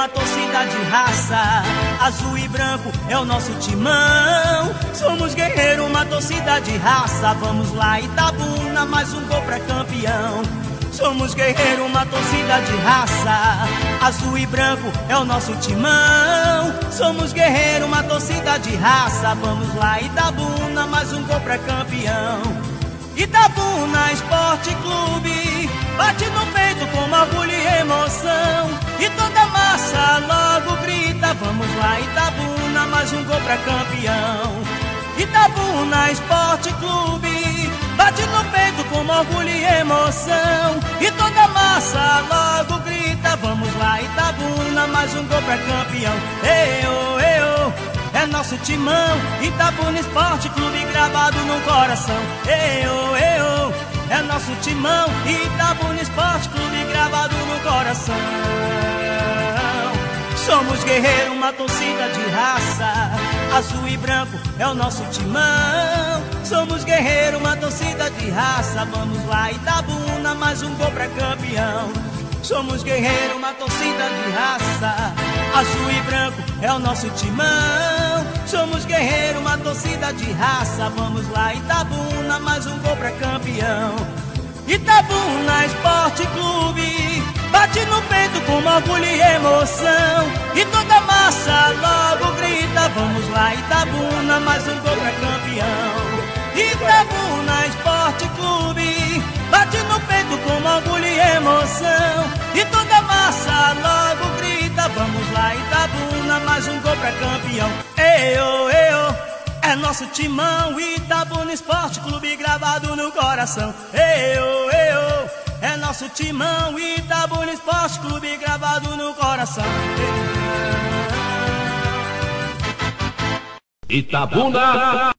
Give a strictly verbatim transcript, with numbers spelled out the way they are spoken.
uma torcida de raça. Azul e branco é o nosso timão. Somos guerreiros, uma torcida de raça. Vamos lá, Itabuna, mais um gol pra campeão. Somos guerreiros, uma torcida de raça. Azul e branco é o nosso timão. Somos guerreiros, uma torcida de raça. Vamos lá, Itabuna, mais um gol pra campeão. Itabuna Esporte Clube bate no peito com orgulho e emoção. E toda massa logo grita: vamos lá, Itabuna, mais um gol pra campeão. Itabuna Esporte Clube bate no peito com orgulho e emoção. E toda massa logo grita: vamos lá, Itabuna, mais um gol pra campeão. Ei, oh, ei, oh. É nosso timão, Itabuna Esporte Clube gravado no coração. Ei, oh, ei, oh. É nosso timão, Itabuna Esporte Clube gravado no coração. Somos guerreiros, uma torcida de raça. Azul e branco é o nosso timão. Somos guerreiros, uma torcida de raça. Vamos lá, Itabuna, mais um gol pra campeão. Somos guerreiros, uma torcida de raça. Azul e branco é o nosso timão. Somos guerreiros, uma torcida de raça. Vamos lá, Itabuna, mais um gol pra campeão. Itabuna Esporte Clube bate no peito com orgulho e emoção. E toda massa logo grita: vamos lá, Itabuna, mais um gol pra campeão. Itabuna Esporte Clube bate no peito com orgulho e emoção. E toda massa logo grita: vamos lá, Itabuna, mais um gol pra campeão. Ei, oh, ei, oh. É nosso timão, Itabuna Esporte Clube gravado no coração. Ei, oh, ei, oh. É nosso timão, Itabuna Esporte Clube gravado no coração. Itabuna